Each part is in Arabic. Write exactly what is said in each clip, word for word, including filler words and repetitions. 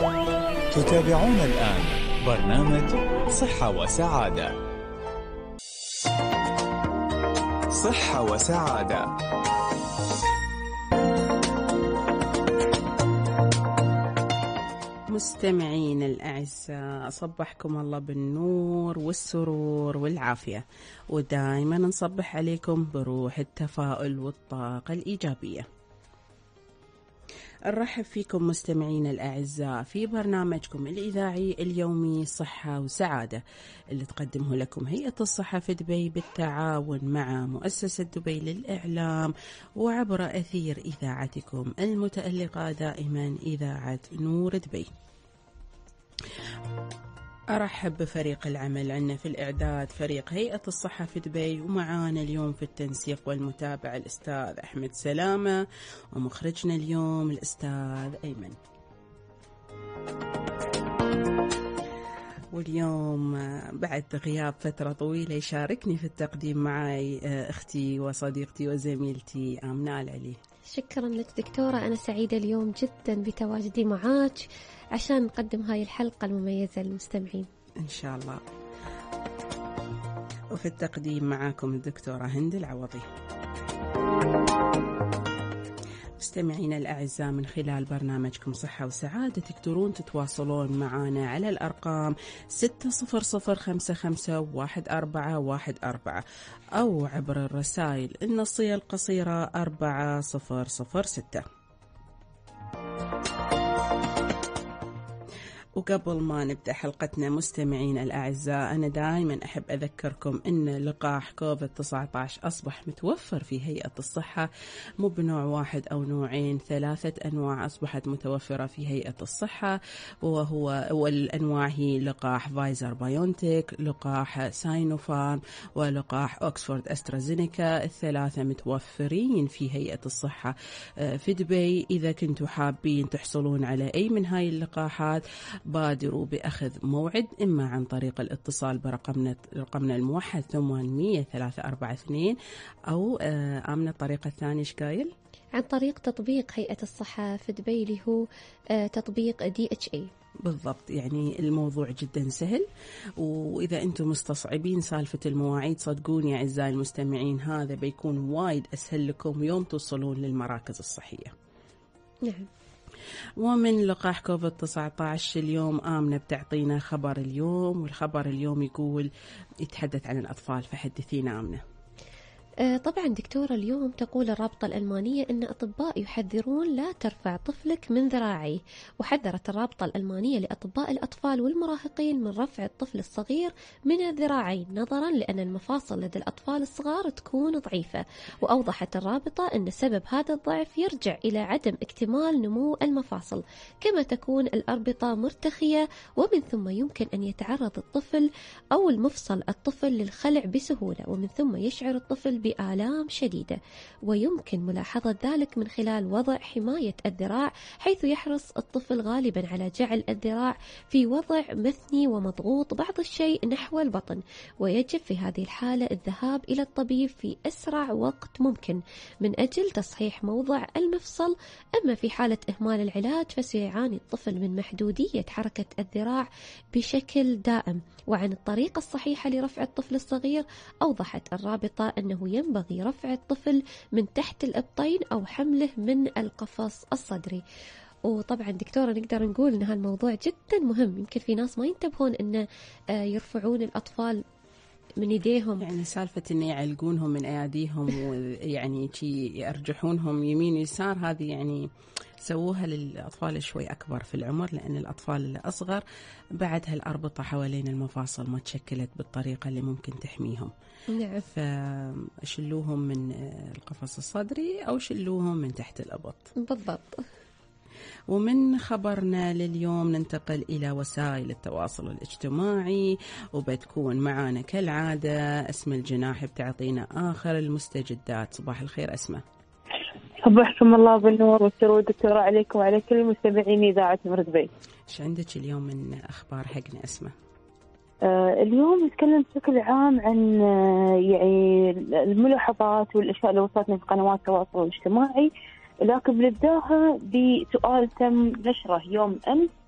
تتابعون الآن برنامج صحة وسعادة. صحة وسعادة. مستمعين الأعزاء، صبحكم الله بالنور والسرور والعافية، ودائما نصبح عليكم بروح التفاؤل والطاقة الإيجابية. نرحب فيكم مستمعين الأعزاء في برنامجكم الإذاعي اليومي صحة وسعادة، اللي تقدمه لكم هيئة الصحة في دبي بالتعاون مع مؤسسة دبي للإعلام وعبر أثير إذاعتكم المتألقة دائما إذاعة نور دبي. أرحب بفريق العمل عندنا في الإعداد فريق هيئة الصحة في دبي، ومعانا اليوم في التنسيق والمتابعة الأستاذ أحمد سلامة، ومخرجنا اليوم الأستاذ أيمن. واليوم بعد غياب فترة طويلة يشاركني في التقديم معي أختي وصديقتي وزميلتي آمنة علي. شكرا لك دكتورة، أنا سعيدة اليوم جدا بتواجدي معاك عشان نقدم هاي الحلقة المميزة للمستمعين إن شاء الله. وفي التقديم معاكم الدكتورة هند العوضي. مستمعين الأعزاء، من خلال برنامجكم صحة وسعادة تقدرون تتواصلون معنا على الأرقام ستة صفر صفر خمسة خمسة واحد أربعة واحد أربعة أو عبر الرسائل النصية القصيرة أربعة صفر صفر ستة. وقبل ما نبدأ حلقتنا مستمعين الأعزاء، أنا دائما أحب أذكركم أن لقاح كوفيد تسعة عشر أصبح متوفر في هيئة الصحة، مو بنوع واحد أو نوعين، ثلاثة أنواع أصبحت متوفرة في هيئة الصحة، وهو والأنواع هي لقاح فايزر بايونتيك، لقاح ساينوفارم، ولقاح أكسفورد أسترازينيكا. الثلاثة متوفرين في هيئة الصحة في دبي. إذا كنتوا حابين تحصلون على أي من هاي اللقاحات بادروا بأخذ موعد، إما عن طريق الاتصال برقمنا رقمنا الموحد ثمانمية ثلاثة أربعة اثنين، أو آمنة الطريقة الثانية شكايل عن طريق تطبيق هيئة الصحة في دبي اللي هو تطبيق دي اتش اي. بالضبط، يعني الموضوع جدا سهل، وإذا أنتم مستصعبين سالفة المواعيد صدقوني أعزائي المستمعين هذا بيكون وايد أسهل لكم يوم توصلون للمراكز الصحية. نعم. ومن لقاح كوفيد تسعة عشر اليوم آمنة بتعطينا خبر اليوم، والخبر اليوم يقول يتحدث عن الأطفال، فحدثينا آمنة. طبعا دكتورة، اليوم تقول الرابطة الألمانية أن أطباء يحذرون لا ترفع طفلك من ذراعيه. وحذرت الرابطة الألمانية لأطباء الأطفال والمراهقين من رفع الطفل الصغير من الذراعين، نظرا لأن المفاصل لدى الأطفال الصغار تكون ضعيفة. وأوضحت الرابطة أن سبب هذا الضعف يرجع إلى عدم اكتمال نمو المفاصل، كما تكون الأربطة مرتخية، ومن ثم يمكن أن يتعرض الطفل أو المفصل الطفل للخلع بسهولة، ومن ثم يشعر الطفل بآلام شديدة. ويمكن ملاحظة ذلك من خلال وضع حماية الذراع، حيث يحرص الطفل غالبا على جعل الذراع في وضع مثني ومضغوط بعض الشيء نحو البطن، ويجب في هذه الحالة الذهاب إلى الطبيب في أسرع وقت ممكن من أجل تصحيح موضع المفصل. أما في حالة إهمال العلاج فسيعاني الطفل من محدودية حركة الذراع بشكل دائم. وعن الطريقة الصحيحة لرفع الطفل الصغير، أوضحت الرابطة أنه ينبغي رفع الطفل من تحت الإبطين أو حمله من القفص الصدري. وطبعا دكتورة نقدر نقول أن هالموضوع جدا مهم، يمكن في ناس ما ينتبهون أن يرفعون الأطفال من يديهم، يعني سالفة إن يعلقونهم من أياديهم ويعني شي يرجحونهم يمين يسار، هذه يعني سووها للأطفال شوي أكبر في العمر، لأن الأطفال الأصغر بعد هالأربطة حوالين المفاصل ما تشكلت بالطريقة اللي ممكن تحميهم. نعم. فشلوهم من القفص الصدري أو شلوهم من تحت الأبط. بالضبط. ومن خبرنا لليوم ننتقل إلى وسائل التواصل الاجتماعي، وبتكون معانا كالعادة أسماء الجناح بتعطينا آخر المستجدات. صباح الخير أسماء. صبحكم الله بالنور والسرور دكتورة عليكم وعلى كل مستمعين إذاعة نور دبي. إيش عندك اليوم من أخبار حقنا أسماء؟ آه اليوم نتكلم بشكل عام عن آه يعني الملاحظات والأشياء اللي وصلتنا في قنوات التواصل الاجتماعي، لكن بنبداها بسؤال تم نشره يوم أمس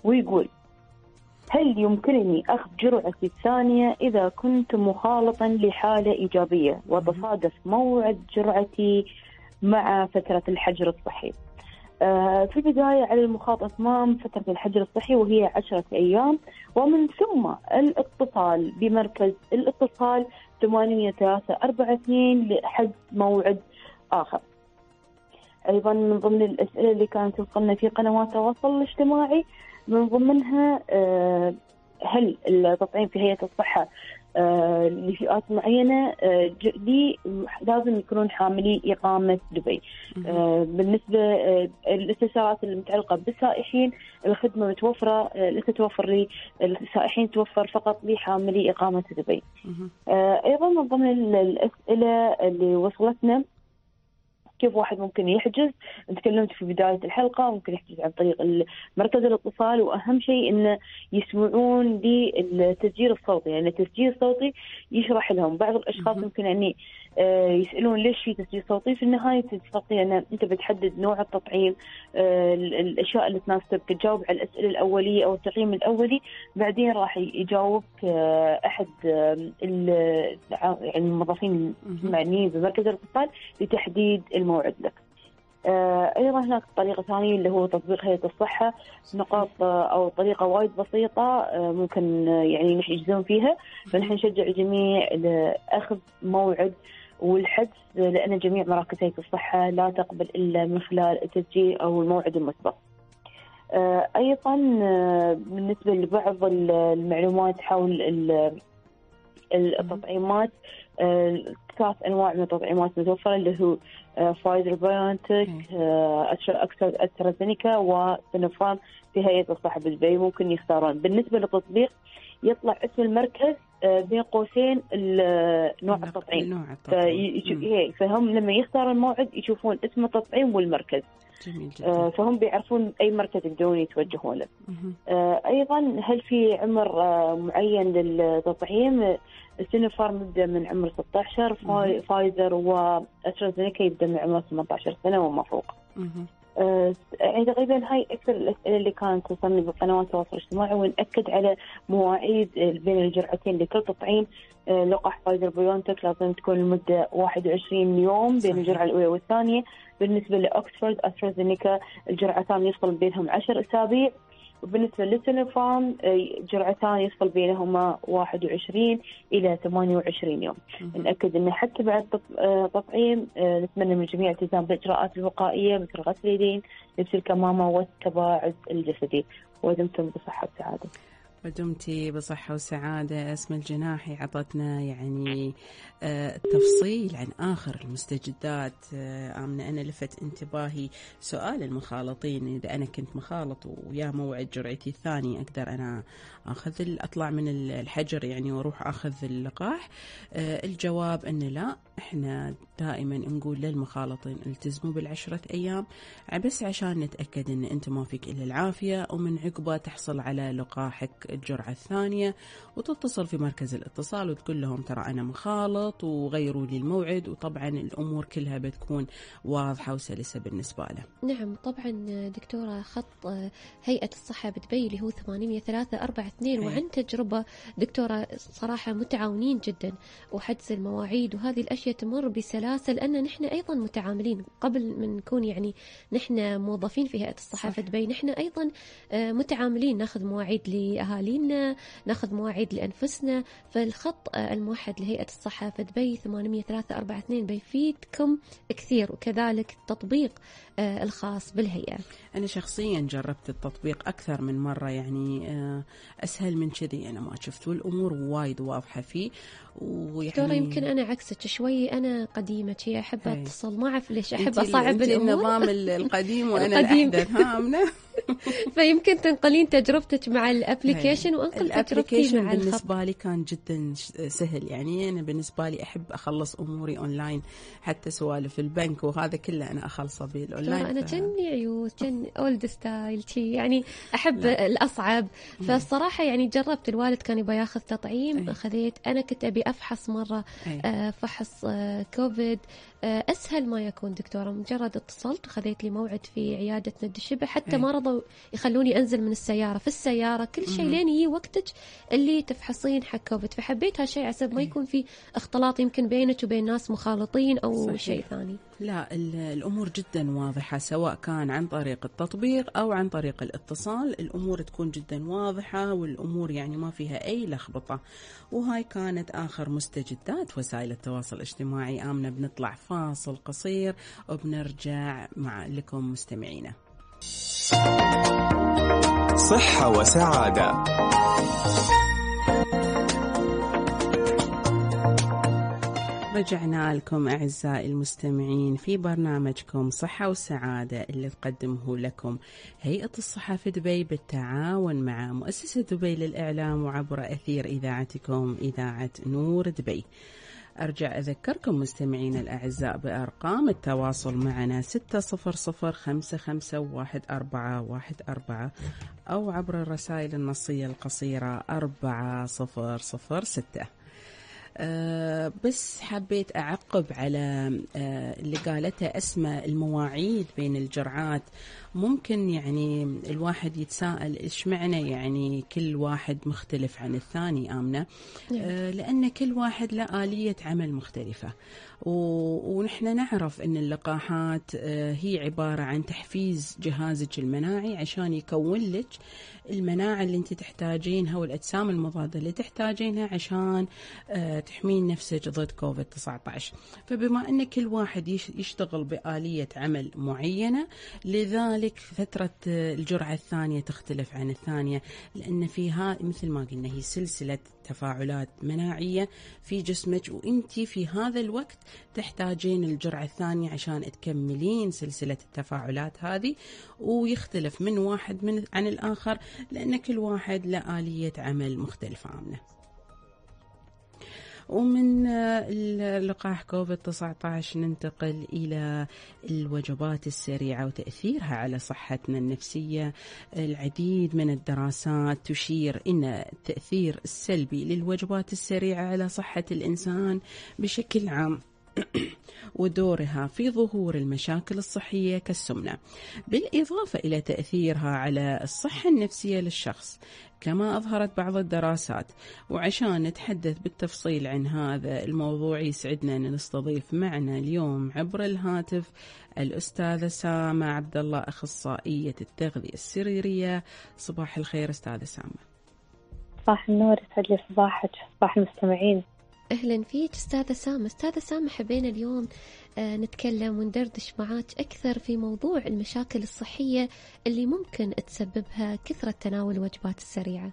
ويقول: هل يمكنني أخذ جرعتي الثانية إذا كنت مخالطا لحالة إيجابية وتصادف موعد جرعتي مع فترة الحجر الصحي؟ آه في البداية على المخاط أتمام فترة الحجر الصحي وهي عشرة أيام، ومن ثم الاتصال بمركز الاتصال ثمانية ثلاثة أربعة اثنين لحد موعد آخر. أيضا من ضمن الأسئلة اللي كانت توصلنا في قنوات التواصل الاجتماعي من ضمنها آه هل التطعيم في هيئة الصحة آه لفئات معينة آه لي لازم يكونون حاملي إقامة دبي. آه بالنسبة آه الاستفسارات المتعلقة بالسائحين، الخدمة متوفرة آه لتتوفر للسائحين، توفر فقط لحاملي إقامة دبي. آه أيضا من ضمن الأسئلة اللي وصلتنا كيف واحد ممكن يحجز. تكلمت في بداية الحلقة، ممكن يحجز عن طريق مركز الاتصال، وأهم شيء إنه يسمعون للتسجيل الصوتي، يعني التسجيل الصوتي يشرح لهم. بعض الأشخاص ممكن يعني يسألون ليش في تسجيل صوتي. في النهاية التسجيل الصوتي أن أنت بتحدد نوع التطعيم، الأشياء اللي تناسبك، تجاوب على الأسئلة الأولية أو التقييم الأولي، بعدين راح يجاوبك أحد يعني الموظفين المعنيين بمركز الاتصال لتحديد الموعد لك. أيضا هناك طريقة ثانية اللي هو تطبيق هيئة الصحة، نقاط أو طريقة وايد بسيطة ممكن يعني يحجزون فيها. فنحن نشجع الجميع لأخذ موعد والحجز، لأن جميع مراكز هيئة الصحة لا تقبل إلا من خلال التسجيل أو الموعد المسبق. أيضا بالنسبة لبعض المعلومات حول التطعيمات، ثلاث أنواع من التطعيمات متوفرة اللي هو فايزر بايونتك، أسترازينيكا وسينوفارم في هيئة الصحة بدبي. ممكن يختارون. بالنسبة للتطبيق يطلع اسم المركز بين قوسين نوع التطعيم، فهم لما يختاروا الموعد يشوفون اسم التطعيم والمركز. جميل جدا. فهم بيعرفون أي مركز يقدرون يتوجهون له. أيضا هل في عمر معين للتطعيم؟ السينوفارم يبدأ من عمر ستة عشر، فايزر وأسترازينيكا يبدأ من عمر ثمانية عشر سنة وما فوق. يعني تقريبا هاي أكثر الأسئلة اللي كانت توصلني بقنوات التواصل الاجتماعي. ونأكد على مواعيد بين الجرعتين لكل تطعيم. لقاح فايزر بايونتك لازم تكون المدة واحد وعشرين يوم بين الجرعة الأولى والثانية. بالنسبة لأكسفورد أسترازينيكا الجرعتان يفصل بينهم عشر أسابيع. وبالنسبة للسينوفارم جرعتان يفصل بينهما واحد وعشرين إلى ثمانية وعشرين يوم. نأكد أن حتى بعد تطعيم نتمنى من الجميع التزام بالإجراءات الوقائية مثل غسل اليدين، لبس الكمامة والتباعد الجسدي. ودمتم بصحة وسعادة. ودمتي بصحة وسعادة. اسم الجناحي عطتنا يعني آه تفصيل عن آخر المستجدات. آه آمنة أنا لفت انتباهي سؤال المخالطين، إذا أنا كنت مخالط ويا موعد جرعتي الثاني أقدر أنا أخذ أطلع من الحجر يعني وأروح أخذ اللقاح؟ آه الجواب أن لا، إحنا دائما نقول للمخالطين التزموا بالعشرة أيام بس عشان نتأكد أن أنت ما فيك إلا العافية، ومن عقبه تحصل على لقاحك الجرعة الثانية وتتصل في مركز الاتصال وتقول لهم ترى أنا مخالط وغيروا لي الموعد. وطبعا الأمور كلها بتكون واضحة وسلسة بالنسبة له. نعم طبعا دكتورة، خط هيئة الصحة بدبي اللي هو ثمانية ثلاثة أربعة اثنين، وعن تجربة دكتورة صراحة متعاونين جدا، وحجز المواعيد وهذه الأشياء تمر بسلاسة، لأن نحن أيضا متعاملين قبل من نكون يعني نحن موظفين في هيئة الصحة في دبي، نحن أيضا متعاملين، ناخذ مواعيد لأهالينا، ناخذ مواعيد لأنفسنا. فالخط الموحد لهيئة الصحة في دبي ثمانية ثلاثة أربعة اثنين بيفيدكم كثير، وكذلك التطبيق الخاص بالهيئة. أنا شخصيا جربت التطبيق أكثر من مرة، يعني أسهل من كذي أنا ما شفت، والأمور وايد واضحة فيه. ويعني يمكن أنا عكسك شوي، أنا قديمة شيء أحب أتصل، ما أعرف ليش أحب أصعب الأمور. النظام القديم وأنا الأحدث هامنة. فيمكن تنقلين تجربتك مع الابليكيشن وانقل تجربتي مع الخط. بالنسبة لي كان جدا سهل، يعني أنا بالنسبة لي أحب أخلص أموري أونلاين، حتى سوالف البنك وهذا كله أنا أخلصه بالأونلاين. أنا جني عيوز جني أولد ستايل شيء، يعني أحب لا. الأصعب. فالصراحة يعني جربت، الوالد كان يبغى ياخذ تطعيم، أخذت. أنا كنت أبي أفحص مرة آه فحص آه كوفيد أسهل ما يكون دكتورة، مجرد اتصلت وخذيت لي موعد في عيادة ند الشبه، حتى ما رضوا يخلوني أنزل من السيارة، في السيارة كل شيء لين يجي وقتك اللي تفحصين حق كوفيد. فحبيت هالشيء عسب ما يكون في اختلاط يمكن بينك وبين ناس مخالطين أو صحيح. شيء ثاني. لا، الأمور جدا واضحة، سواء كان عن طريق التطبيق أو عن طريق الاتصال، الأمور تكون جدا واضحة والأمور يعني ما فيها أي لخبطة. وهاي كانت آخر مستجدات وسائل التواصل الاجتماعي. آمنة بنطلع فاصل قصير وبنرجع مع لكم مستمعينا. صحة وسعادة. رجعنا لكم أعزائي المستمعين في برنامجكم صحة وسعادة اللي تقدمه لكم هيئة الصحة في دبي بالتعاون مع مؤسسة دبي للإعلام وعبر أثير إذاعتكم إذاعة نور دبي. أرجع أذكركم مستمعين الأعزاء بأرقام التواصل معنا ستة صفر صفر خمسة خمسة واحد أربعة واحد أربعة أو عبر الرسائل النصية القصيرة أربعة صفر صفر ستة. أه بس حبيت أعقب على أه اللي قالته أسماء، المواعيد بين الجرعات. ممكن يعني الواحد يتساءل إيش معنى يعني كل واحد مختلف عن الثاني آمنة؟ أه لأن كل واحد له آلية عمل مختلفة، ونحن نعرف أن اللقاحات أه هي عبارة عن تحفيز جهازك المناعي عشان يكون لك المناعة اللي انت تحتاجينها والأجسام المضادة اللي تحتاجينها عشان أه تحمين نفسك ضد كوفيد تسعة عشر. فبما أن كل واحد يشتغل بآلية عمل معينة، لذلك فترة الجرعة الثانية تختلف عن الثانية، لأن فيها مثل ما قلنا هي سلسلة تفاعلات مناعية في جسمك، وانتي في هذا الوقت تحتاجين الجرعة الثانية عشان تكملين سلسلة التفاعلات هذه. ويختلف من واحد من عن الآخر لأن كل واحد له آلية عمل مختلفة آمنة. ومن لقاح كوفيد تسعة عشر ننتقل إلى الوجبات السريعة وتأثيرها على صحتنا النفسية. العديد من الدراسات تشير إن التأثير السلبي للوجبات السريعة على صحة الإنسان بشكل عام ودورها في ظهور المشاكل الصحية كالسمنة، بالإضافة إلى تأثيرها على الصحة النفسية للشخص كما أظهرت بعض الدراسات. وعشان نتحدث بالتفصيل عن هذا الموضوع يسعدنا أن نستضيف معنا اليوم عبر الهاتف الأستاذة سامة عبد الله، أخصائية التغذية السريرية. صباح الخير أستاذة سامة. صباح النور، يسعد لي صباحك، صباح المستمعين. أهلا فيك أستاذة سامة. أستاذة سامة، حبينا اليوم آه نتكلم وندردش معاك أكثر في موضوع المشاكل الصحية اللي ممكن تسببها كثرة تناول الوجبات السريعة.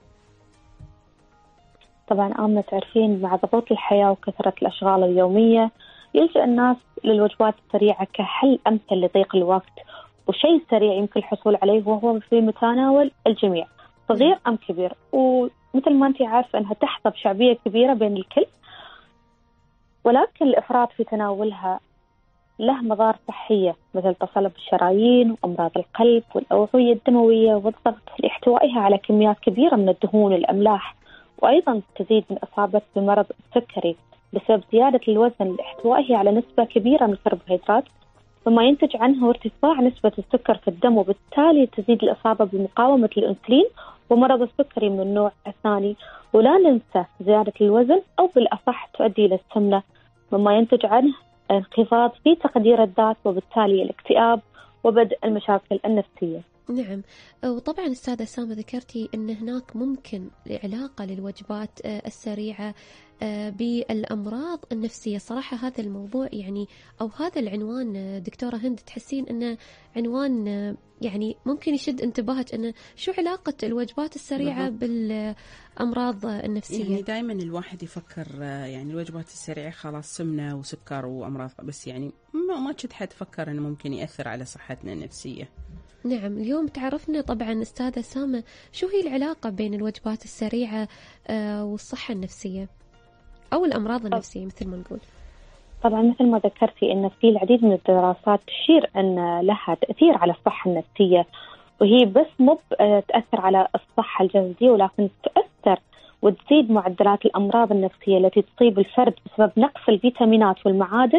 طبعا آمنة تعرفين مع ضغوط الحياة وكثرة الأشغال اليومية يلجأ الناس للوجبات السريعة كحل أمثل لضيق الوقت، وشيء سريع يمكن الحصول عليه وهو في متناول الجميع صغير أم كبير. ومثل ما أنت عارفة أنها تحظى بشعبية كبيرة بين الكل، ولكن الإفراط في تناولها له مضار صحية مثل تصلب الشرايين وأمراض القلب والأوعية الدموية والضغط لاحتوائها على كميات كبيرة من الدهون والأملاح، وأيضا تزيد من إصابة بمرض السكري بسبب زيادة الوزن لاحتوائه على نسبة كبيرة من الكربوهيدرات، مما ينتج عنه ارتفاع نسبة السكر في الدم، وبالتالي تزيد الإصابة بمقاومة الأنسولين ومرض السكري من النوع الثاني. ولا ننسى زيادة الوزن أو بالأصح تؤدي إلى السمنة، مما ينتج عنه انخفاض في تقدير الذات وبالتالي الاكتئاب وبدء المشاكل النفسية. نعم، وطبعا أستاذة سامة ذكرتي أن هناك ممكن علاقة للوجبات السريعة بالأمراض النفسية. صراحة هذا الموضوع يعني أو هذا العنوان دكتورة هند تحسين أنه عنوان يعني ممكن يشد انتباهك، أنه شو علاقة الوجبات السريعة بالأمراض النفسية؟ يعني دائما الواحد يفكر يعني الوجبات السريعة خلاص سمنة وسكر وأمراض، بس يعني ما ما كنت حتفكر أنه ممكن يأثر على صحتنا النفسية. نعم، اليوم تعرفنا طبعا أستاذة سامة شو هي العلاقة بين الوجبات السريعة والصحة النفسية أو الأمراض النفسية مثل ما نقول. طبعا مثل ما ذكرتي أن في العديد من الدراسات تشير أن لها تأثير على الصحة النفسية، وهي بس مو تأثر على الصحة الجسدية ولكن تأثر وتزيد معدلات الأمراض النفسية التي تصيب الفرد بسبب نقص الفيتامينات والمعادن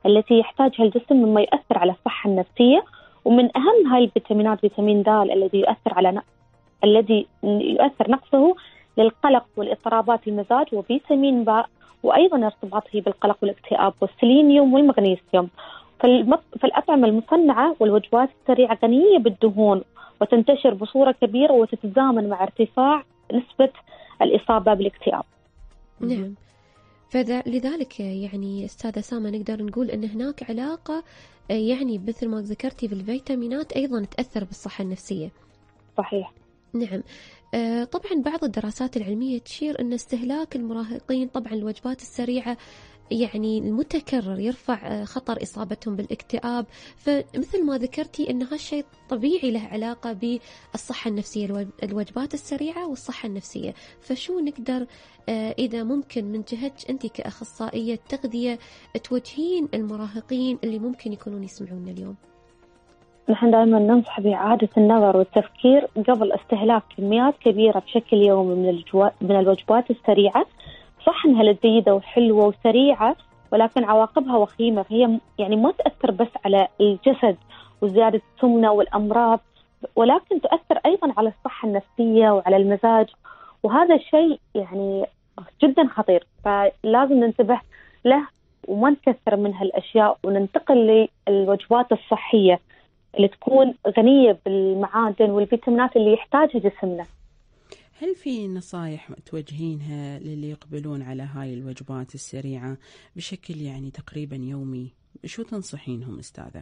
التي يحتاجها الجسم مما يؤثر على الصحة النفسية. ومن أهم هاي الفيتامينات فيتامين د الذي يؤثر على ن... الذي يؤثر نقصه للقلق والاضطرابات المزاج، وفيتامين باء وأيضا ارتباطه بالقلق والاكتئاب، والسيلينيوم والمغنيسيوم. فالمط... فالأطعمة المصنعة والوجبات السريعة غنية بالدهون وتنتشر بصورة كبيرة وتتزامن مع ارتفاع نسبة الإصابة بالاكتئاب. نعم، فلذلك يعني أستاذة سامة نقدر نقول أن هناك علاقة يعني مثل ما ذكرتي بالفيتامينات أيضا تأثر بالصحة النفسية. صحيح. نعم. طبعا بعض الدراسات العلمية تشير أن استهلاك المراهقين طبعا الوجبات السريعة يعني المتكرر يرفع خطر إصابتهم بالاكتئاب. فمثل ما ذكرتي أن هالشيء طبيعي له علاقة بالصحة النفسية، الوجبات السريعة والصحة النفسية. فشو نقدر إذا ممكن من جهتك أنت كأخصائية تغذية توجهين المراهقين اللي ممكن يكونون يسمعون اليوم؟ نحن دائما ننصح بإعادة النظر والتفكير قبل استهلاك كميات كبيرة بشكل يومي من من الوجبات السريعة. صح انها لذيذة وحلوة وسريعة، ولكن عواقبها وخيمة، فهي يعني ما تأثر بس على الجسد وزيادة السمنة والأمراض، ولكن تؤثر أيضا على الصحة النفسية وعلى المزاج، وهذا الشيء يعني جدا خطير. فلازم ننتبه له وما نكثر من هالأشياء، وننتقل للوجبات الصحية اللي تكون غنية بالمعادن والفيتامينات اللي يحتاجها جسمنا. هل في نصائح توجهينها للي يقبلون على هاي الوجبات السريعة بشكل يعني تقريبا يومي؟ شو تنصحينهم أستاذة؟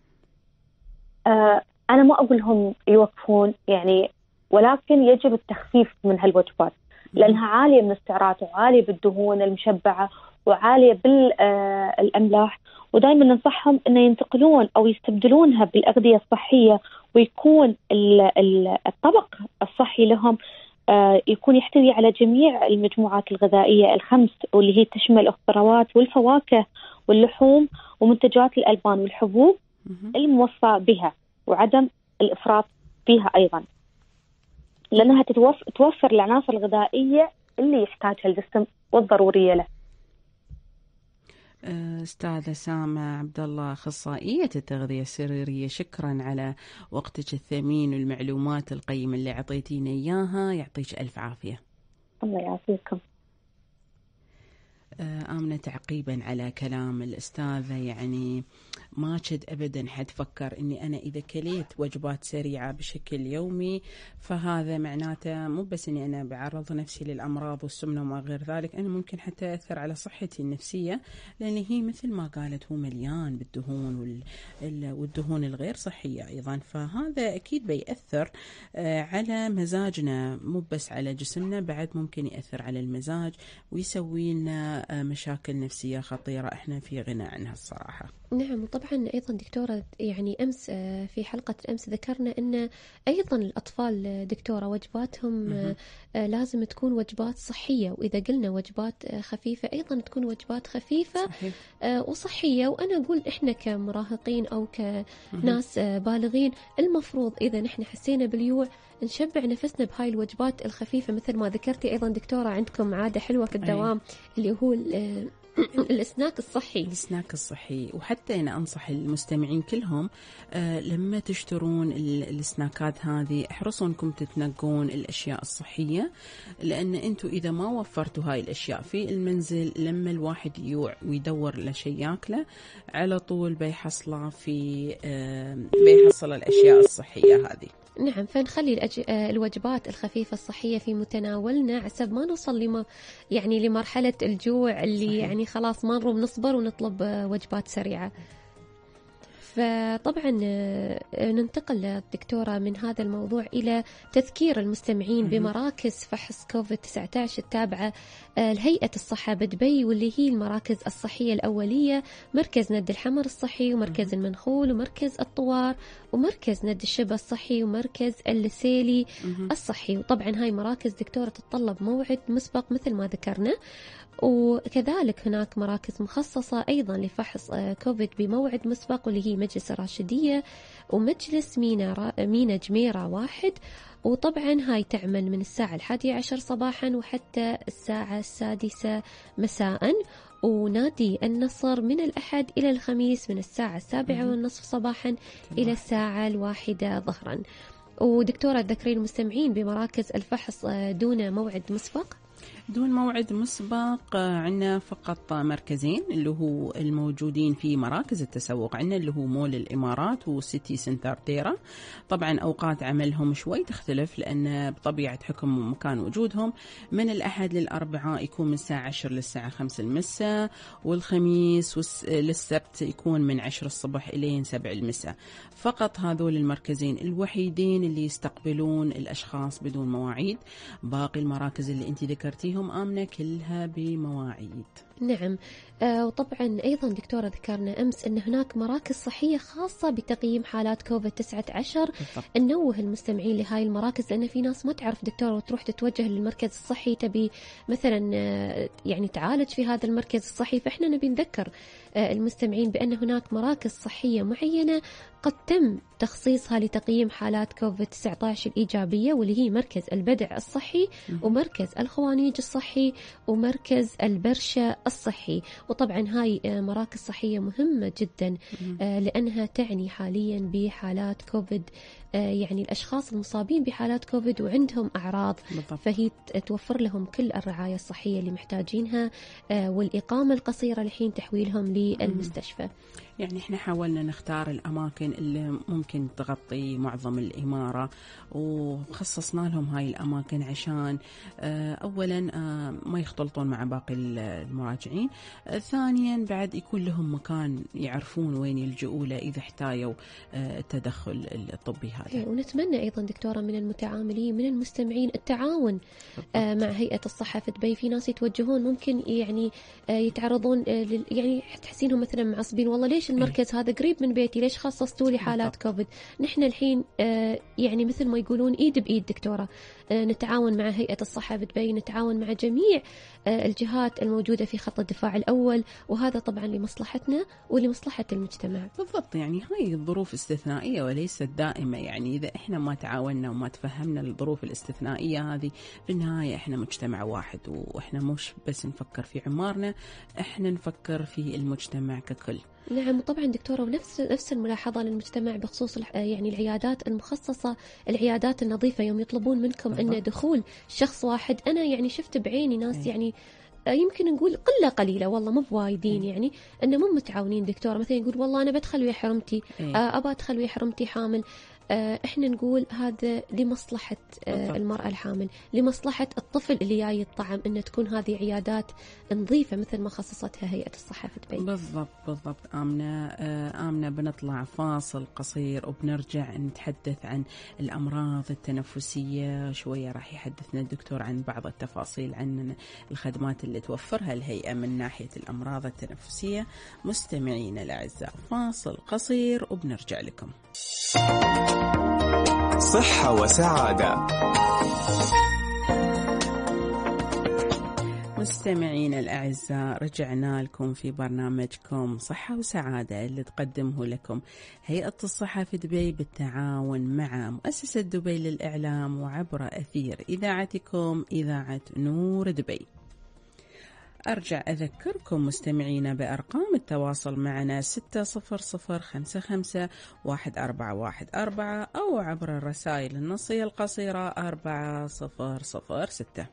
آه أنا ما أقولهم يوقفون يعني، ولكن يجب التخفيف من هالوجبات لأنها عالية من السعرات وعالية بالدهون المشبعة وعالية بالأملاح. ودائما ننصحهم أن ينتقلون أو يستبدلونها بالأغذية الصحية، ويكون الطبق الصحي لهم يكون يحتوي على جميع المجموعات الغذائية الخمس، واللي هي تشمل الخضروات والفواكه واللحوم ومنتجات الألبان والحبوب الموصى بها، وعدم الإفراط فيها أيضا، لأنها توفر العناصر الغذائية اللي يحتاجها الجسم والضرورية له. أستاذة سامة عبد الله، أخصائية التغذية السريرية، شكرا على وقتك الثمين والمعلومات القيمة اللي عطيتينا إياها، يعطيك ألف عافية. الله يعافيكم. آمنة، تعقيبا على كلام الأستاذة، يعني ما كد أبدا حد فكر أني أنا إذا كليت وجبات سريعة بشكل يومي فهذا معناته مو بس أني أنا بعرض نفسي للأمراض والسمنة وما غير ذلك، أنا ممكن حتى أثر على صحتي النفسية، لأن هي مثل ما قالت هو مليان بالدهون والدهون الغير صحية أيضا. فهذا أكيد بيأثر على مزاجنا، مو بس على جسمنا، بعد ممكن يأثر على المزاج ويسوي لنا مشاكل نفسية خطيرة احنا في غنى عنها الصراحة. نعم، وطبعا أيضا دكتورة يعني أمس في حلقة أمس ذكرنا أن أيضا الأطفال دكتورة وجباتهم م- لازم تكون وجبات صحية، وإذا قلنا وجبات خفيفة أيضا تكون وجبات خفيفة صحيح. وصحية. وأنا أقول إحنا كمراهقين أو كناس بالغين المفروض إذا نحن حسينا بالجوع نشبع نفسنا بهاي الوجبات الخفيفة، مثل ما ذكرتي أيضا دكتورة عندكم عادة حلوة في الدوام أي. اللي هو الاسناك الصحي. الاسناك الصحي. وحتى أنا أنصح المستمعين كلهم آه لما تشترون السناكات هذه احرصوا أنكم تتنقون الأشياء الصحية، لأن أنتوا إذا ما وفرتوا هاي الأشياء في المنزل لما الواحد يجوع ويدور لشيء ياكله على طول بيحصله في آه بيحصل الأشياء الصحية هذه. نعم، فنخلي الأج... الوجبات الخفيفة الصحية في متناولنا عسب ما نوصل لما يعني لمرحلة الجوع اللي صحيح. يعني خلاص ما نروم نصبر ونطلب وجبات سريعة. فطبعا ننتقل الدكتورة من هذا الموضوع إلى تذكير المستمعين بمراكز فحص كوفيد تسعة عشر التابعة لهيئة الصحة بدبي، واللي هي المراكز الصحية الأولية، مركز ند الحمر الصحي، ومركز المنخول، ومركز الطوار، ومركز ند الشبه الصحي، ومركز اللسيلي الصحي. وطبعا هاي مراكز دكتورة تتطلب موعد مسبق مثل ما ذكرنا، وكذلك هناك مراكز مخصصة أيضا لفحص كوفيد بموعد مسبق، واللي هي مجلس الراشدية ومجلس مينا مينا جميرة واحد. وطبعا هاي تعمل من الساعة الحادية عشر صباحا وحتى الساعة السادسة مساء. ونادي النصر من الأحد إلى الخميس من الساعة السابعة والنصف صباحا إلى الساعة الواحدة ظهرا. ودكتورة تذكرين المستمعين بمراكز الفحص دون موعد مسبق؟ دون موعد مسبق عندنا فقط مركزين اللي هو الموجودين في مراكز التسوق، عندنا اللي هو مول الإمارات وسيتي سنتر تيرا. طبعا أوقات عملهم شوي تختلف لأن بطبيعة حكم مكان وجودهم، من الأحد للأربعاء يكون من الساعة عشر للساعة خمسة المساء، والخميس للسبت يكون من عشر الصبح إلى سبع المساء. فقط هذول المركزين الوحيدين اللي يستقبلون الأشخاص بدون مواعيد. باقي المراكز اللي أنت ذكرتيهم آمنة كلها بمواعيد. نعم. آه وطبعا أيضا دكتورة ذكرنا أمس أن هناك مراكز صحية خاصة بتقييم حالات كوفيد تسعة عشر. ننوه المستمعين لهاي المراكز، لأن في ناس ما تعرف دكتورة وتروح تتوجه للمركز الصحي تبي مثلا آه يعني تعالج في هذا المركز الصحي. فإحنا نبي نذكر آه المستمعين بأن هناك مراكز صحية معينة قد تم تخصيصها لتقييم حالات كوفيد تسعة عشر الإيجابية، واللي هي مركز البدع الصحي ومركز الخوانيج الصحي ومركز البرشة الصحي. وطبعا هاي مراكز صحية مهمة جدا لأنها تعني حاليا بحالات كوفيد، يعني الأشخاص المصابين بحالات كوفيد وعندهم أعراض بالضبط. فهي توفر لهم كل الرعاية الصحية اللي محتاجينها، والإقامة القصيرة لحين تحويلهم للمستشفى. يعني احنا حاولنا نختار الأماكن اللي ممكن تغطي معظم الإمارة، وخصصنا لهم هاي الأماكن عشان أولا ما يختلطون مع باقي المراجعين، ثانيا بعد يكون لهم مكان يعرفون وين يلجؤوا له إذا احتاجوا التدخل الطبي هذا. ونتمنى أيضا دكتورة من المتعاملين من المستمعين التعاون بالضبط. مع هيئة الصحة في دبي. في ناس يتوجهون ممكن يعني يتعرضون يعني تحسينهم مثلا معصبين، والله ليش المركز هذا قريب من بيتي، ليش خصصتوا لي حالات كوفيد؟ نحن الحين آه يعني مثل ما يقولون ايد بايد دكتوره، آه نتعاون مع هيئه الصحه بدبي، نتعاون مع جميع آه الجهات الموجوده في خط الدفاع الاول، وهذا طبعا لمصلحتنا ولمصلحه المجتمع. بالضبط. يعني هاي الظروف استثنائيه وليست دائمه، يعني اذا احنا ما تعاوننا وما تفهمنا الظروف الاستثنائيه هذه، في النهايه احنا مجتمع واحد، واحنا مش بس نفكر في عمارنا، احنا نفكر في المجتمع ككل. نعم. وطبعا دكتورة ونفس نفس الملاحظة للمجتمع بخصوص يعني العيادات المخصصة، العيادات النظيفة، يوم يطلبون منكم أن دخول شخص واحد. أنا يعني شفت بعيني ناس يعني يمكن نقول قلة قليلة والله مو بوايدين، يعني أنه مو متعاونين دكتورة. مثلا يقول والله أنا بدخل ويا حرمتي، أبى أدخل ويا حرمتي حامل. احنا نقول هذا لمصلحة المرأة الحامل، لمصلحة الطفل اللي جاي الطعم، ان تكون هذه عيادات نظيفة مثل ما خصصتها هيئة الصحة في دبي. بالضبط بالضبط. آمنة آمنة بنطلع فاصل قصير وبنرجع نتحدث عن الأمراض التنفسية. شوية راح يحدثنا الدكتور عن بعض التفاصيل عن الخدمات اللي توفرها الهيئة من ناحية الأمراض التنفسية. مستمعين الأعزاء، فاصل قصير وبنرجع لكم. صحة وسعادة. مستمعين الأعزاء، رجعنا لكم في برنامجكم صحة وسعادة اللي تقدمه لكم هيئة الصحة في دبي بالتعاون مع مؤسسة دبي للإعلام وعبر أثير إذاعتكم إذاعة نور دبي. أرجع أذكركم مستمعين بأرقام التواصل معنا ستة صفر صفر خمسة خمسة واحد أربعة واحد أربعة أو عبر الرسائل النصية القصيرة أربعة صفر صفر ستة.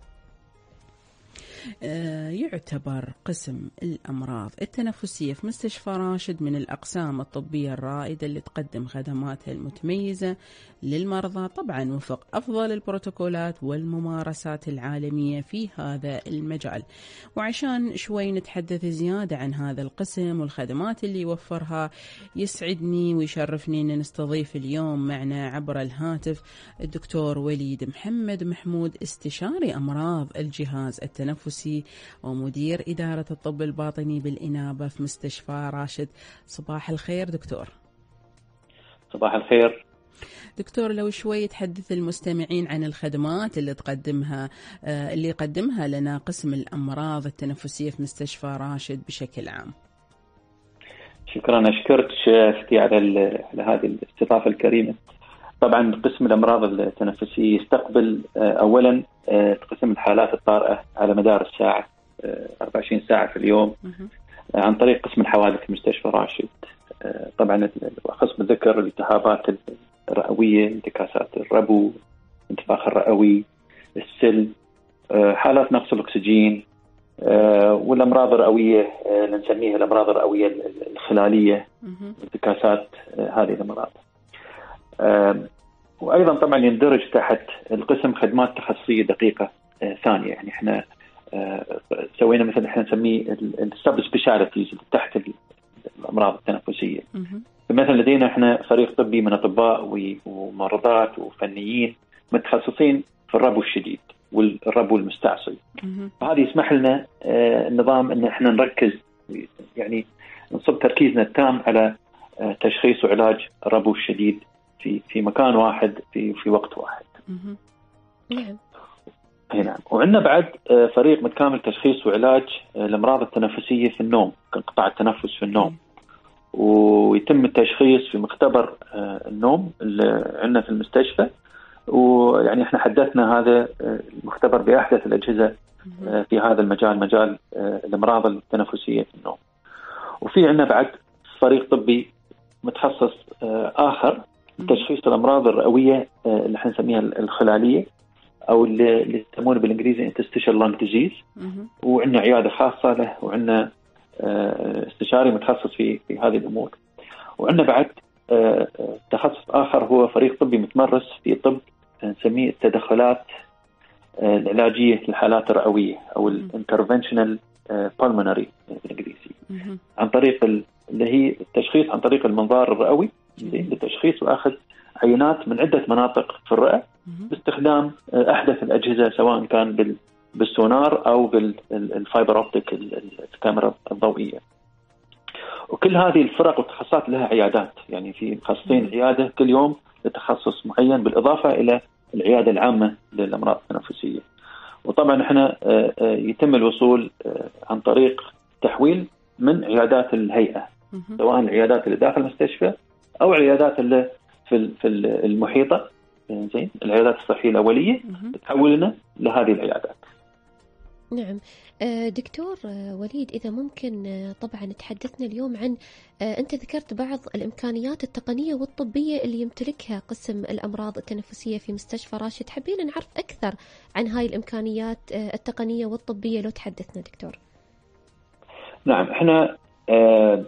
يعتبر قسم الأمراض التنفسية في مستشفى راشد من الأقسام الطبية الرائدة اللي تقدم خدماتها المتميزة للمرضى، طبعا وفق أفضل البروتوكولات والممارسات العالمية في هذا المجال. وعشان شوي نتحدث زيادة عن هذا القسم والخدمات اللي يوفرها، يسعدني ويشرفني أن نستضيف اليوم معنا عبر الهاتف الدكتور وليد محمد محمود، استشاري أمراض الجهاز التنفسي ومدير إدارة الطب الباطني بالإنابة في مستشفى راشد. صباح الخير دكتور. صباح الخير دكتور. لو شوي تحدث المستمعين عن الخدمات اللي تقدمها اللي يقدمها لنا قسم الأمراض التنفسية في مستشفى راشد بشكل عام. شكرا، أشكرك شفتي على على هذه الاستضافة الكريمة. طبعا قسم الأمراض التنفسية يستقبل أولا قسم الحالات الطارئة على مدار الساعة أربعة وعشرين ساعة في اليوم عن طريق قسم الحوادث في مستشفى راشد. طبعا قسم الذكر، الالتهابات الرئوية، انتكاسات الربو، انتفاخ الرئوي، السل، حالات نقص الأكسجين، والأمراض الرئوية اللي نسميها الأمراض الرئوية الخلالية، انتكاسات هذه الأمراض. وأيضا طبعا يندرج تحت القسم خدمات تخصصية دقيقة ثانية. يعني احنا سوينا مثلا احنا نسميه السب سبيشاليتيز تحت الأمراض التنفسية. مثلا لدينا احنا فريق طبي من أطباء وممرضات وفنيين متخصصين في الربو الشديد والربو المستعصي. فهذا يسمح لنا النظام ان احنا نركز، يعني نصب تركيزنا التام على تشخيص وعلاج الربو الشديد في في مكان واحد في في وقت واحد. نعم. هنا وعندنا بعد فريق متكامل تشخيص وعلاج الأمراض التنفسية في النوم، كانقطاع التنفس في النوم، ويتم التشخيص في مختبر النوم اللي عندنا في المستشفى. ويعني احنا حدثنا هذا المختبر بأحدث الأجهزة في هذا المجال، مجال الأمراض التنفسية في النوم. وفي عندنا بعد فريق طبي متخصص آخر لتشخيص الأمراض الرئوية اللي احنا نسميها الخلالية، أو اللي يسمونه بالإنجليزي interstitial lung disease. وعندنا عيادة خاصة له، وعندنا استشاري متخصص في في هذه الأمور. وعندنا بعد تخصص آخر هو فريق طبي متمرس في طب نسميه التدخلات العلاجية للحالات الرئوية، أو الانترفنشنال pulmonary بالإنجليزي، عن طريق اللي هي التشخيص عن طريق المنظار الرئوي لتشخيص وأخذ عينات من عدة مناطق في الرئة باستخدام أحدث الأجهزة، سواء كان بالسونار أو بالفايبر أوبتيك، الكاميرا الضوئية. وكل هذه الفرق والتخصصات لها عيادات، يعني في مخصصين عيادة كل يوم لتخصص معين، بالإضافة إلى العيادة العامة للأمراض التنفسية. وطبعا احنا يتم الوصول عن طريق تحويل من عيادات الهيئة، سواء العيادات اللي داخل المستشفى أو العيادات اللي في في المحيطة، زين العيادات الصحية الأولية تحولنا لهذه العيادات. نعم. دكتور وليد، إذا ممكن طبعا تحدثنا اليوم عن، أنت ذكرت بعض الإمكانيات التقنية والطبية اللي يمتلكها قسم الأمراض التنفسية في مستشفى راشد. حابين نعرف أكثر عن هاي الإمكانيات التقنية والطبية، لو تحدثنا دكتور. نعم، احنا آه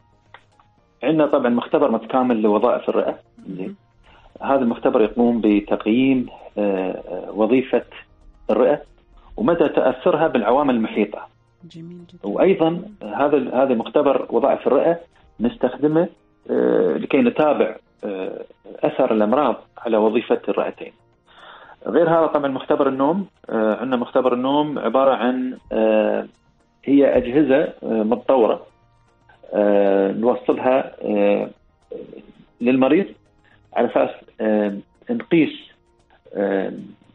عندنا طبعا مختبر متكامل لوظائف الرئة. هذا المختبر يقوم بتقييم آه وظيفة الرئة ومدى تأثرها بالعوامل المحيطة. جميل جدا. وأيضا هذا هذا مختبر وظائف الرئة نستخدمه آه لكي نتابع آه أثر الأمراض على وظيفة الرئتين. غير هذا طبعا مختبر النوم، آه عندنا مختبر النوم عبارة عن آه هي أجهزة آه متطورة آه نوصلها آه للمريض على أساس آه نقيس آه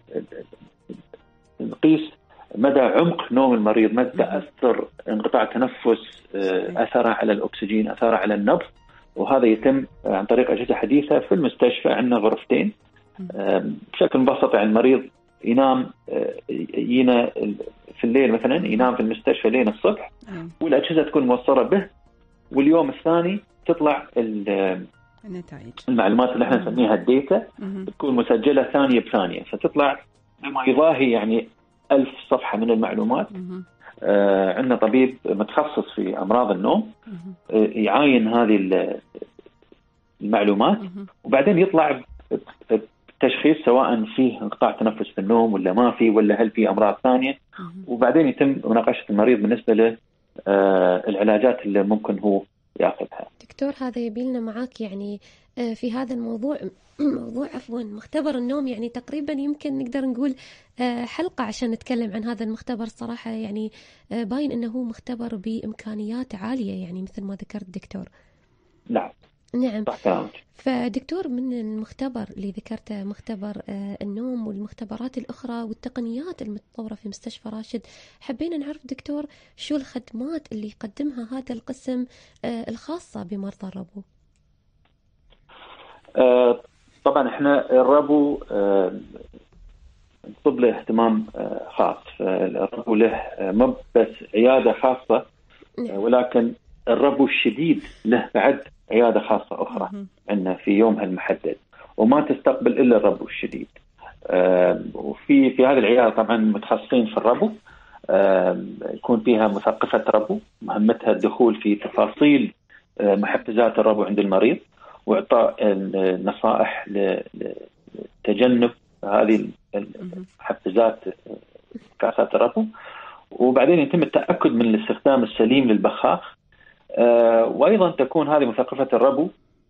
نقيس مدى عمق نوم المريض، مدى تأثر انقطاع التنفس، أثره على الأكسجين، أثره على النبض. وهذا يتم عن طريق أجهزة حديثة في المستشفى. عندنا غرفتين بشكل مبسط، يعني المريض ينام ينا في الليل مثلا، ينام في المستشفى لين الصبح، والأجهزة تكون موصلة به، واليوم الثاني تطلع النتائج، المعلومات اللي احنا نسميها الديتا، تكون مسجلة ثانية بثانية، فتطلع بما يضاهي يعني ألف صفحة من المعلومات. آه عندنا طبيب متخصص في أمراض النوم آه يعاين هذه المعلومات، وبعدين يطلع بتشخيص سواء فيه انقطاع تنفس في النوم ولا ما فيه، ولا هل فيه أمراض ثانية، وبعدين يتم مناقشة المريض بالنسبة له آه العلاجات اللي ممكن هو يأخذها. دكتور، هذا يبيلنا معاك يعني في هذا الموضوع موضوع عفوا مختبر النوم، يعني تقريبا يمكن نقدر نقول حلقة عشان نتكلم عن هذا المختبر. صراحة يعني باين أنه مختبر بإمكانيات عالية، يعني مثل ما ذكرت دكتور. نعم نعم. صح. فدكتور، من المختبر اللي ذكرته مختبر النوم والمختبرات الأخرى والتقنيات المتطورة في مستشفى راشد، حبينا نعرف دكتور شو الخدمات اللي يقدمها هذا القسم الخاصة بمرضى الربو. آه طبعا احنا الربو آه نطلب له اهتمام خاص. الربو له مو بس عيادة خاصة، ولكن الربو الشديد له بعد عيادة خاصة أخرى عندنا في يومها المحدد، وما تستقبل إلا الربو الشديد. وفي في هذه العيادة طبعا متخصصين في الربو، يكون فيها مثقفة ربو مهمتها الدخول في تفاصيل محفزات الربو عند المريض، وإعطاء النصائح لتجنب هذه المحفزات كاسات الربو. وبعدين يتم التأكد من الاستخدام السليم للبخاخ. وأيضا تكون هذه مثقفة الربو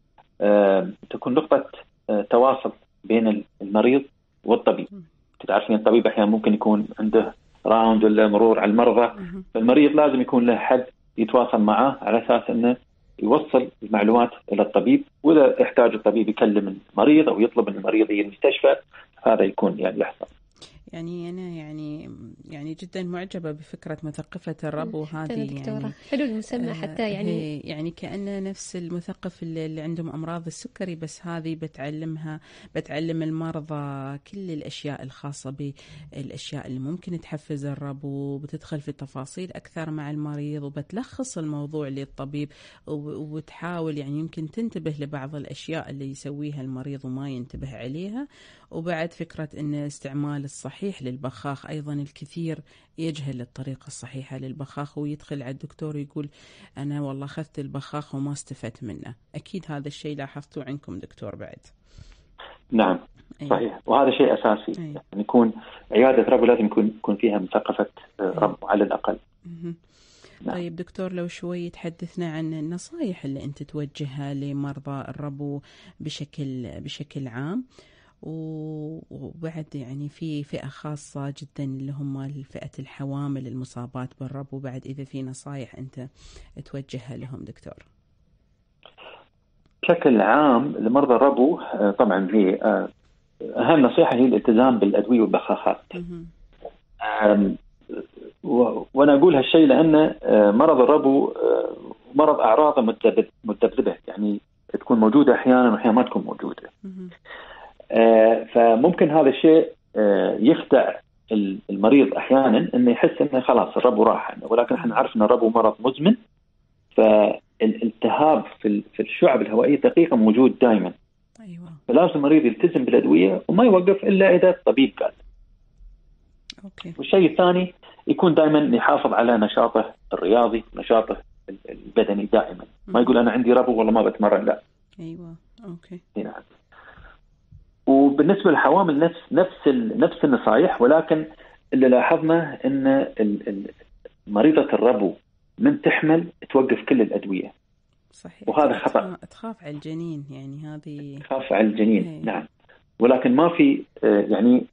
تكون نقطة تواصل بين المريض والطبيب. تعرفين الطبيب أحيانا ممكن يكون عنده راوند ولا مرور على المرضى، فالمريض لازم يكون له حد يتواصل معه على أساس أنه يوصل المعلومات إلى الطبيب، وإذا احتاج الطبيب يكلم المريض أو يطلب من المريض يجي المستشفى هذا يكون يعني يحصل. يعني أنا يعني يعني جدا معجبة بفكرة مثقفة الربو هذه، يعني حلو المسمى حتى، يعني يعني كأنه نفس المثقف اللي عندهم أمراض السكري، بس هذه بتعلمها بتعلم المرضى كل الأشياء الخاصة بالأشياء اللي ممكن تحفز الربو، بتدخل في تفاصيل أكثر مع المريض، وبتلخص الموضوع للطبيب، وبتحاول يعني يمكن تنتبه لبعض الأشياء اللي يسويها المريض وما ينتبه عليها. وبعد فكرة أن استعمال الصحيح للبخاخ، أيضا الكثير يجهل الطريقة الصحيحة للبخاخ ويدخل على الدكتور يقول أنا والله أخذت البخاخ وما استفدت منه. أكيد هذا الشيء لاحظتوه عندكم دكتور بعد؟ نعم صحيح، وهذا شيء أساسي. يعني يكون عيادة ربو لازم يكون يكون فيها مثقفة ربو على الأقل. نعم. طيب دكتور، لو شوي تحدثنا عن النصائح اللي أنت توجهها لمرضى الربو بشكل بشكل عام، وبعد يعني في فئة خاصة جدا اللي هم فئة الحوامل المصابات بالربو، بعد إذا في نصائح أنت توجهها لهم دكتور. بشكل عام لمرضى الربو طبعا هي أهم نصيحة هي الالتزام بالأدوية والبخاخات. وأنا أقول هالشيء لأن مرض الربو مرض أعراضه متذبذبة، يعني تكون موجودة أحيانا وأحيانا ما تكون موجودة. فممكن هذا الشيء يخدع المريض أحيانا أنه يحس أنه خلاص الربو راح، ولكن احنا نعرف أن الربو مرض مزمن، فالالتهاب في الشعب الهوائية دقيقة موجود دائما. أيوة. فلازم المريض يلتزم بالأدوية وما يوقف إلا إذا الطبيب قال. أوكي. والشيء الثاني يكون دائما يحافظ على نشاطه الرياضي، نشاطه البدني دائما، ما يقول أنا عندي ربو والله ما بتمرن، لا. أيوة. أوكي. نعم. وبالنسبة للحوامل نفس نفس نفس النصائح، ولكن اللي لاحظنا ان مريضة الربو من تحمل توقف كل الأدوية. صحيح. وهذا خطأ. تخاف على الجنين، يعني هذه تخاف على الجنين. هي. نعم. ولكن ما في يعني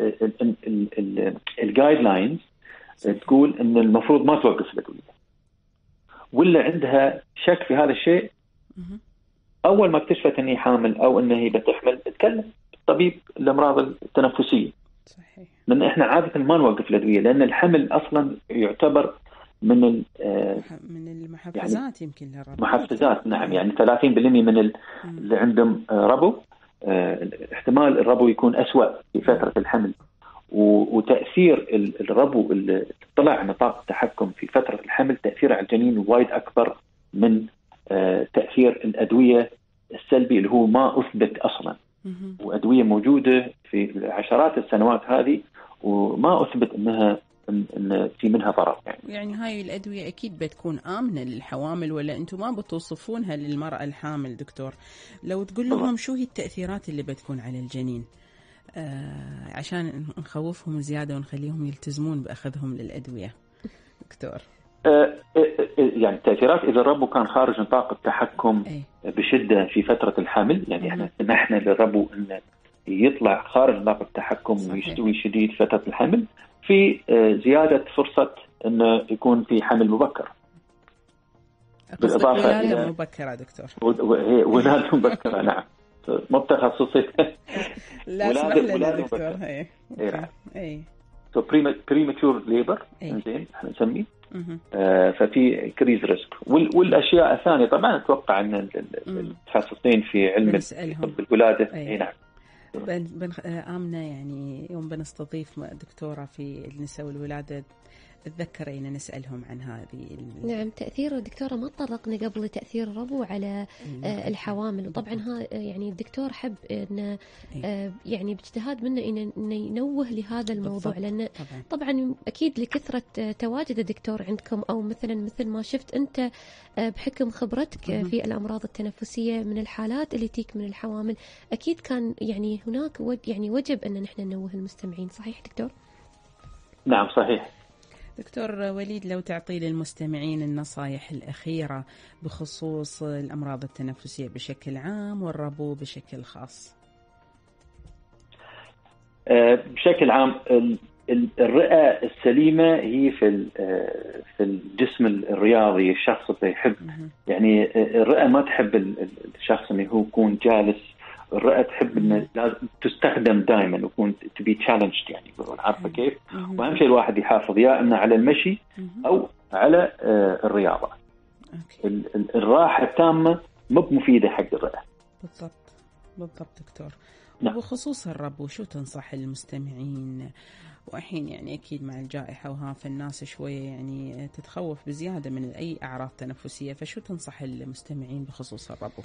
الجايد لاينز تقول ان المفروض ما توقف الأدوية، ولا عندها شك في هذا الشيء أول ما اكتشفت أني حامل أو أنها بتحمل تتكلم طبيب الأمراض التنفسية. صحيح. لأن إحنا عادة ما نوقف الأدوية، لأن الحمل أصلا يعتبر من من المحفزات، يعني يمكن للربو. محفزات. نعم. يعني ثلاثين بالمئة من اللي عندهم ربو احتمال الربو يكون أسوأ في فترة الحمل، وتأثير الربو اللي طلع نطاق التحكم في فترة الحمل تأثيره على الجنين وايد أكبر من تأثير الأدوية السلبي اللي هو ما أثبت أصلا. وأدوية موجودة في عشرات السنوات هذه وما أثبت أنها إن في منها ضرر. يعني. يعني هاي الأدوية أكيد بتكون آمنة للحوامل، ولا أنتم ما بتوصفونها للمرأة الحامل دكتور؟ لو تقول لهم شو هي التأثيرات اللي بتكون على الجنين آه عشان نخوفهم زيادة ونخليهم يلتزمون بأخذهم للأدوية دكتور. يعني التأثيرات إذا الربو كان خارج نطاق التحكم أي. بشدة في فترة الحمل، يعني إحنا سمحنا للربو إنه يطلع خارج نطاق التحكم ويستوي شديد فترة الحمل، في زيادة فرصة إنه يكون في حمل مبكر. بالإضافة ولادة مبكرة دكتور. ولادة مبكرة. نعم. مو بتخصصي. لا اسمح لنا دكتور. إيه. إيه. so premature labor زين احنا نسميه. آه ففي كريز ريسك. والاشياء الثانيه طبعا اتوقع ان المتخصصين في علم طب الولاده. اي نعم. بن بن آمنة يعني يوم بنستضيف دكتورة في النساء والولادة تذكرينا نسألهم عن هذه. نعم، تأثير دكتورة ما تطرقنا قبل تأثير الربو على آه الحوامل، وطبعا ها يعني الدكتور حب إنه آه يعني باجتهاد منه إنه ينوه لهذا الموضوع، لأن طبعا. طبعا أكيد لكثرة تواجد الدكتور عندكم، أو مثلا مثل ما شفت أنت آه بحكم خبرتك في الأمراض التنفسية من الحالات اللي تيك من الحوامل، أكيد كان يعني هناك يعني وجب أن نحن ننوه المستمعين. صحيح دكتور؟ نعم صحيح. دكتور وليد، لو تعطي للمستمعين النصائح الأخيرة بخصوص الأمراض التنفسية بشكل عام والربو بشكل خاص. بشكل عام الرئة السليمة هي في في الجسم الرياضي، الشخص اللي يحب يعني الرئة ما تحب الشخص انه هو يكون جالس، الرئة تحب إن لازم تستخدم دائما ويكون تبي تشالنجد، يعني يقولون عارفة كيف. وأهم شيء الواحد يحافظ يا إنه على المشي أو على الرياضة. الراحة التامة مو مفيدة حق الرئة. بالضبط بالضبط دكتور. نعم. وبخصوص الربو شو تنصح المستمعين؟ وحين يعني أكيد مع الجائحة وها فالناس شوية يعني تتخوف بزيادة من أي أعراض تنفسية، فشو تنصح المستمعين بخصوص الربو؟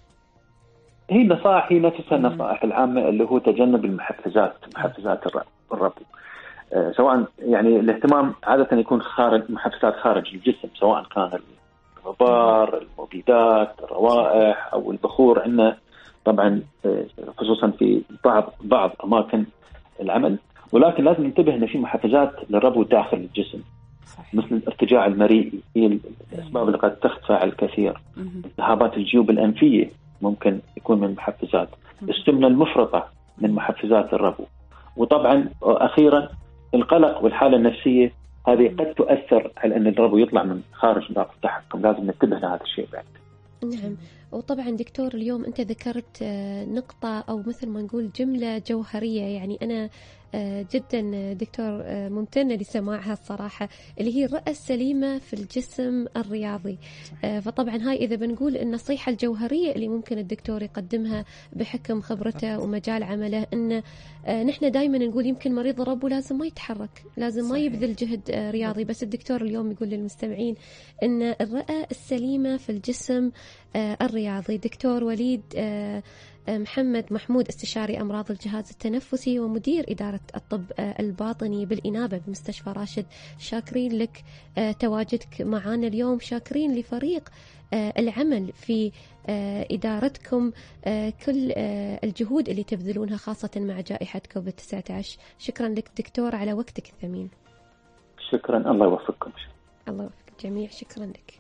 هي نصائح هي نفسها النصائح العامة اللي هو تجنب المحفزات، محفزات الربو. أه سواء يعني الاهتمام عادة يكون خارج محفزات خارج الجسم، سواء كان الغبار، المبيدات، الروائح أو البخور. عندنا طبعا خصوصا في بعض بعض أماكن العمل، ولكن لازم ننتبه أن في محفزات للربو داخل الجسم. صحيح. مثل الارتجاع المريئي، هي الأسباب اللي قد تدفع الكثير. التهابات الجيوب الأنفية ممكن يكون من محفزات. السمنة المفرطة من محفزات الربو. وطبعا أخيرا القلق والحالة النفسية، هذه قد تؤثر على أن الربو يطلع من خارج نطاق التحكم. لازم ننتبه لهذا الشيء بعد. نعم. وطبعا دكتور اليوم أنت ذكرت نقطة أو مثل ما نقول جملة جوهرية، يعني أنا جدا دكتور ممتنة لسماعها الصراحة، اللي هي الرئة السليمة في الجسم الرياضي. فطبعا هاي إذا بنقول النصيحة الجوهرية اللي ممكن الدكتور يقدمها بحكم خبرته ومجال عمله، إن نحن دايما نقول يمكن مريض الربو لازم ما يتحرك، لازم ما يبذل جهد رياضي، بس الدكتور اليوم يقول للمستمعين إن الرئة السليمة في الجسم الرياضي. دكتور وليد محمد محمود، استشاري أمراض الجهاز التنفسي ومدير إدارة الطب الباطني بالإنابة بمستشفى راشد، شاكرين لك تواجدك معنا اليوم، شاكرين لفريق العمل في إدارتكم كل الجهود اللي تبذلونها خاصة مع جائحة كوفيد تسعة عشر. شكرا لك دكتور على وقتك الثمين. شكرا، الله يوفقكم. الله يوفق الجميع، شكرا لك.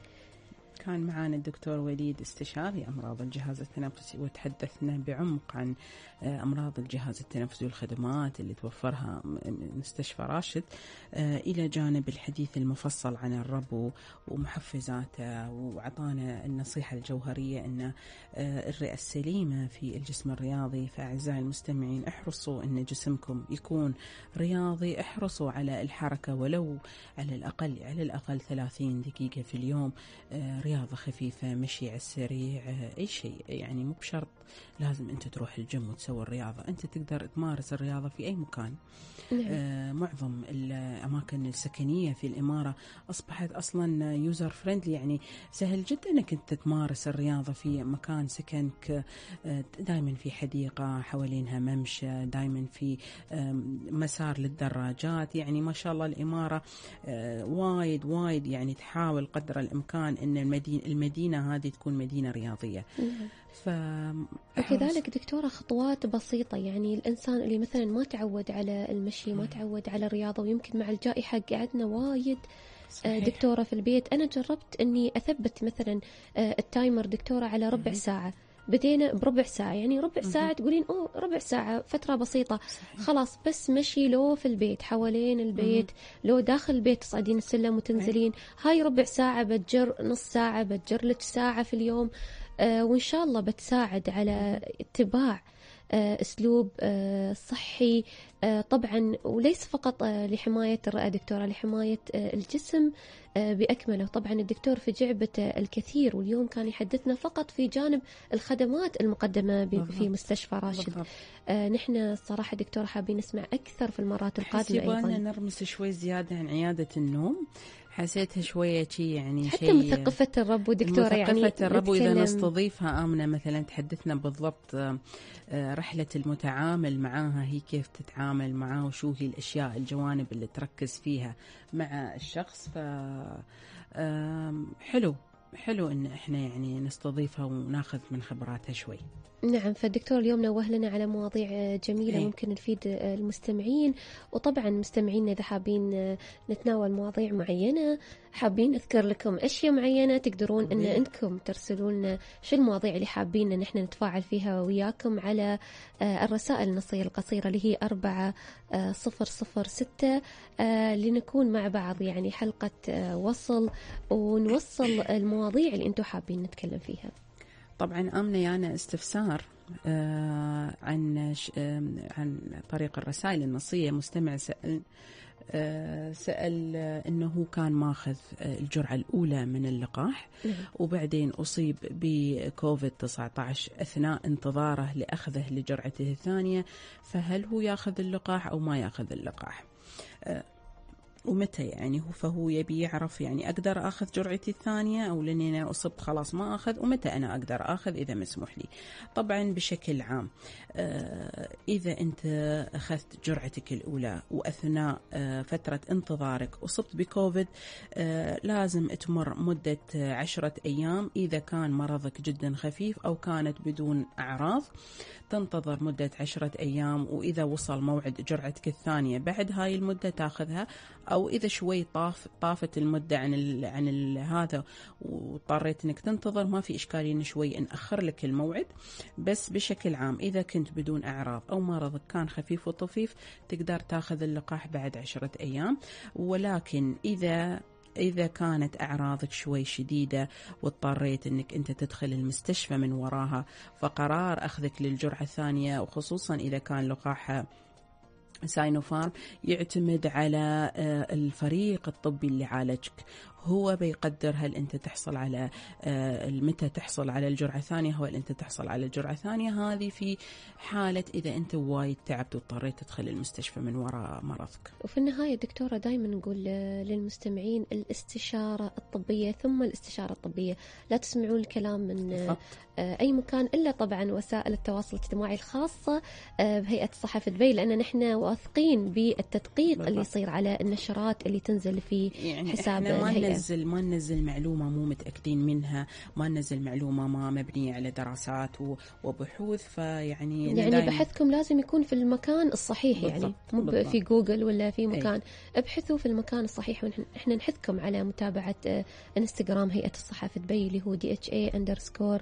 كان معانا الدكتور وليد استشاري أمراض الجهاز التنفسي، وتحدثنا بعمق عن أمراض الجهاز التنفسي والخدمات اللي توفرها مستشفى راشد، إلى جانب الحديث المفصل عن الربو ومحفزاته، وعطانا النصيحة الجوهرية أن الرئة السليمة في الجسم الرياضي. فأعزائي المستمعين، احرصوا أن جسمكم يكون رياضي، احرصوا على الحركة ولو على الأقل على الأقل ثلاثين دقيقة في اليوم، رياضة خفيفة، مشي على السريع، أي شيء، يعني مو بشرط لازم أنت تروح الجيم وتسوي الرياضة، أنت تقدر تمارس الرياضة في أي مكان. آه معظم الأماكن السكنية في الإمارة أصبحت أصلا يوزر فريندلي، يعني سهل جدا أنك أنت تمارس الرياضة في مكان سكنك. آه دائما في حديقة حوالينها ممشى، دائما في آه مسار للدراجات، يعني ما شاء الله الإمارة آه وايد وايد يعني تحاول قدر الإمكان أن المدينة, المدينة هذه تكون مدينة رياضية. ف... وكذلك دكتورة خطوات بسيطة، يعني الإنسان اللي مثلا ما تعود على المشي، ما تعود على الرياضة، ويمكن مع الجائحة قعدنا وايد صحيح. دكتورة في البيت، أنا جربت أني أثبت مثلا التايمر دكتورة على ربع ساعة، بدينا بربع ساعة، يعني ربع ساعة تقولين أوه ربع ساعة فترة بسيطة صحيح. خلاص بس مشي لو في البيت حوالين البيت، لو داخل البيت تصعدين السلم وتنزلين، هاي ربع ساعة بتجر نص ساعة، بتجر لك ساعة في اليوم، آه وإن شاء الله بتساعد على اتباع أسلوب صحي طبعا، وليس فقط لحماية الرئة دكتورة، لحماية الجسم بأكمله. طبعا الدكتور في جعبته الكثير، واليوم كان يحدثنا فقط في جانب الخدمات المقدمة بالضبط. في مستشفى راشد. آه نحن الصراحة دكتورة حابين نسمع أكثر في المرات القادمة. أيضا نرمس شوي زيادة عن عيادة النوم، حسيتها شوية شيء يعني حتى شيء مثقفة الرب ودكتورة يعني مثقفة الرب. وإذا نستضيفها آمنة مثلا تحدثنا بالضبط رحلة المتعامل معاها، هي كيف تتعامل معاه وشو هي الأشياء الجوانب اللي تركز فيها مع الشخص. ف حلو حلو إن إحنا يعني نستضيفها وناخذ من خبراتها شوي. نعم، فالدكتور اليوم نوه لنا على مواضيع جميلة. أي. ممكن نفيد المستمعين، وطبعا مستمعينا إذا حابين نتناول مواضيع معينة، حابين نذكر لكم أشياء معينة، تقدرون أن أنكم ترسلوا لنا شو المواضيع اللي حابين أن نحن نتفاعل فيها وياكم على الرسائل النصية القصيرة اللي هي أربعة صفر صفر ستة، لنكون مع بعض يعني حلقة وصل ونوصل المواضيع اللي أنتم حابين نتكلم فيها. طبعا آمنة يانا استفسار آه عن آه عن طريق الرسائل النصية. مستمع سأل آه سأل آه إنه هو كان ماخذ آه الجرعة الأولى من اللقاح وبعدين أصيب بكوفيد تسعة عشر أثناء انتظاره لأخذه لجرعته الثانية، فهل هو ياخذ اللقاح أو ما ياخذ اللقاح؟ آه ومتى يعني هو فهو يبي يعرف يعني أقدر أخذ جرعتي الثانية أو لأني أنا أصبت خلاص ما أخذ، ومتى أنا أقدر أخذ إذا مسموح لي. طبعا بشكل عام آه إذا أنت أخذت جرعتك الأولى وأثناء آه فترة انتظارك أصبت بكوفيد، آه لازم تمر مدة عشرة أيام. إذا كان مرضك جدا خفيف أو كانت بدون أعراض تنتظر مدة عشرة أيام، وإذا وصل موعد جرعتك الثانية بعد هاي المدة تاخذها، أو إذا شوي طاف طافت المدة عن ال عن ال هذا واضطريت إنك تنتظر، ما في إشكالية إن شوي نأخر لك الموعد. بس بشكل عام إذا كنت بدون أعراض أو مرضك كان خفيف وطفيف تقدر تاخذ اللقاح بعد عشرة أيام. ولكن إذا إذا كانت أعراضك شوي شديدة واضطريت أنك أنت تدخل المستشفى من وراها، فقرار أخذك للجرعة الثانية، وخصوصا إذا كان لقاح ساينوفارم، يعتمد على الفريق الطبي اللي عالجك، هو بيقدر هل أنت تحصل على متى تحصل على الجرعة الثانية، هو هل أنت تحصل على الجرعة الثانية. هذه في حالة إذا أنت وايد تعبت واضطريت تدخل المستشفى من وراء مرضك. وفي النهاية دكتورة دائما نقول للمستمعين الاستشارة الطبية ثم الاستشارة الطبية. لا تسمعون الكلام من فقط. أي مكان إلا طبعا وسائل التواصل الاجتماعي الخاصة بهيئة الصحة في دبي، لأن نحن واثقين بالتدقيق بالضبط. اللي يصير على النشرات اللي تنزل في يعني حساب الهيئة. ما ننزل ما ننزل معلومة مو متأكدين منها، ما ننزل معلومة ما مبنية على دراسات وبحوث. فيعني يعني بحثكم لازم يكون في المكان الصحيح، يعني مو في جوجل ولا في مكان. أي. ابحثوا في المكان الصحيح. ونحن نحثكم على متابعة انستغرام هيئة الصحة في دبي اللي هو دي اتش اي اندرسكور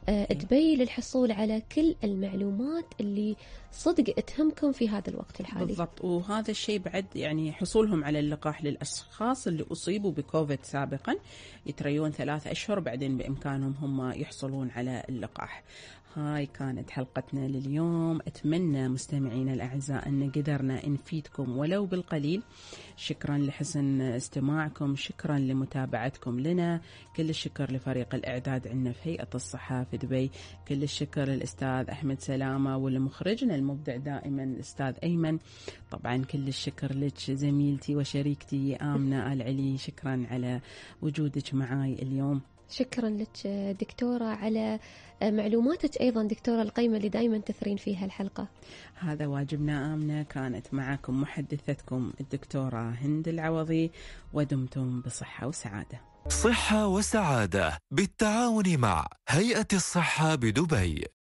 دبي للحصول على كل المعلومات اللي صدق تهمكم في هذا الوقت الحالي. بالضبط. وهذا الشيء بعد يعني حصولهم على اللقاح للأشخاص اللي أصيبوا بكوفيد سابقا يتريون ثلاث أشهر، بعدين بإمكانهم هم يحصلون على اللقاح. هاي كانت حلقتنا لليوم. أتمنى مستمعينا الأعزاء أن قدرنا نفيدكم ولو بالقليل. شكرا لحسن استماعكم، شكرا لمتابعتكم لنا، كل الشكر لفريق الإعداد عندنا في هيئة الصحة في دبي، كل الشكر للأستاذ أحمد سلامة ولمخرجنا المبدع دائما الأستاذ أيمن. طبعا كل الشكر لك زميلتي وشريكتي آمنة العلي، شكرا على وجودك معاي اليوم. شكرا لك دكتورة على معلوماتك أيضا دكتورة القيمة اللي دائما تثرين فيها الحلقة. هذا واجبنا آمنة. كانت معكم محدثتكم الدكتورة هند العوضي، ودمتم بصحة وسعادة. صحة وسعادة بالتعاون مع هيئة الصحة بدبي.